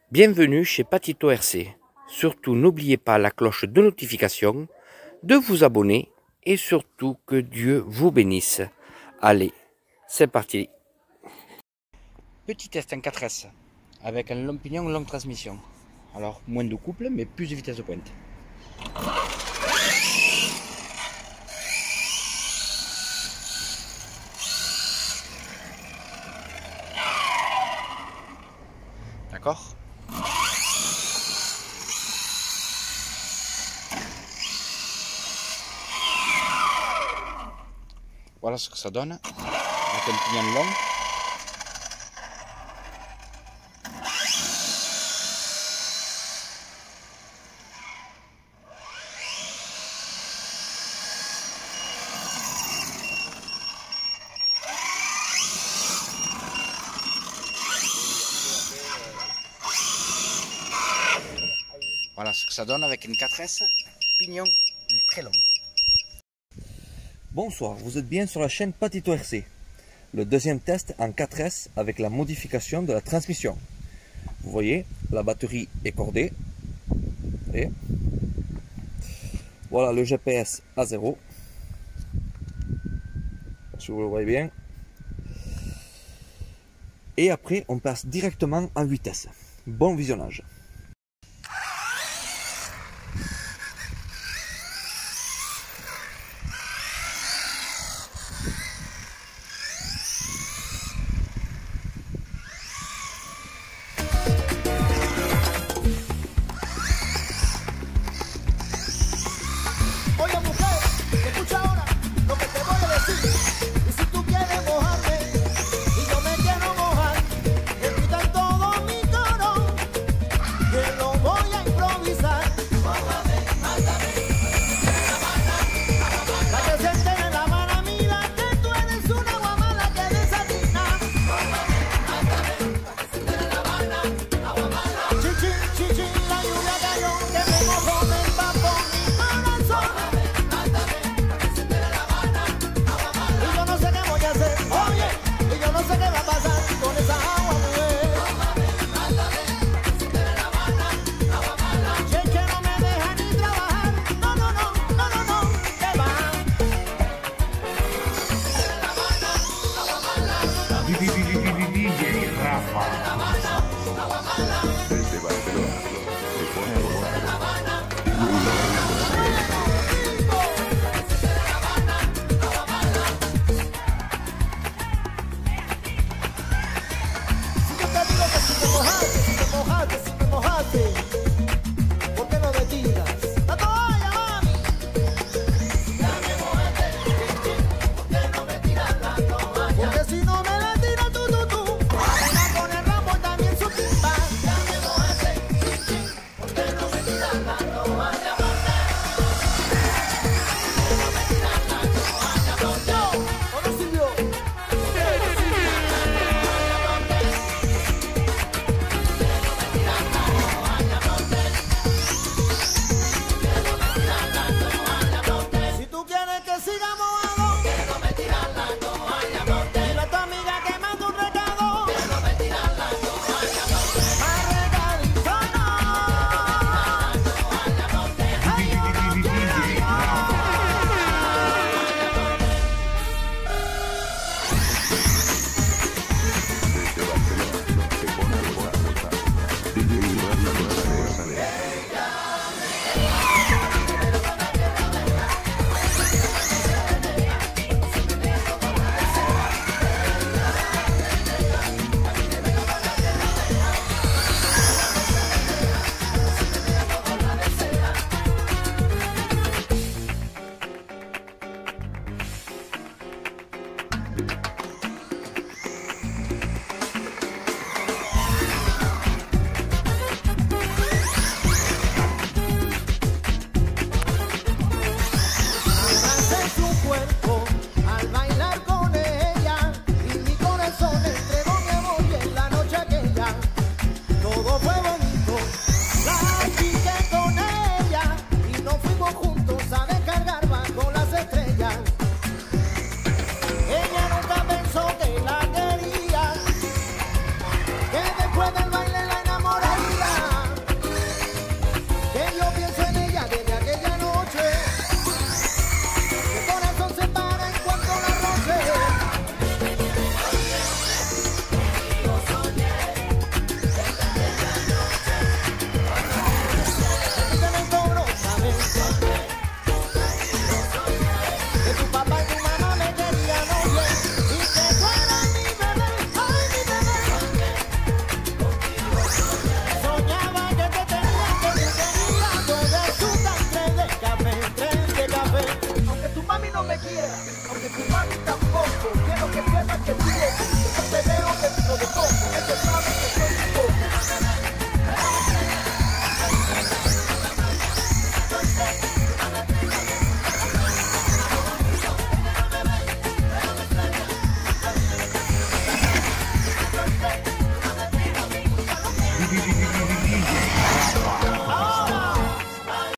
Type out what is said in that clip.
Bienvenue chez Patito RC. Surtout n'oubliez pas la cloche de notification, de vous abonner et surtout que Dieu vous bénisse. Allez, c'est parti. Petit test en 4S avec un long pignon, longue transmission. Alors moins de couple mais plus de vitesse de pointe. D'accord ? Voilà ce que ça donne avec un pignon long. Voilà ce que ça donne avec une 4S, pignon très long. Bonsoir, vous êtes bien sur la chaîne Patito RC. Le deuxième test en 4S avec la modification de la transmission. Vous voyez, la batterie est cordée. Et voilà le GPS à 0. Si vous le voyez bien. Et après, on passe directement en vitesse. Bon visionnage. Oye mujer, escucha ahora lo que te voy a decir. Y si tú quieres mojarme y yo me quiero mojar, me quitan todo mi coro.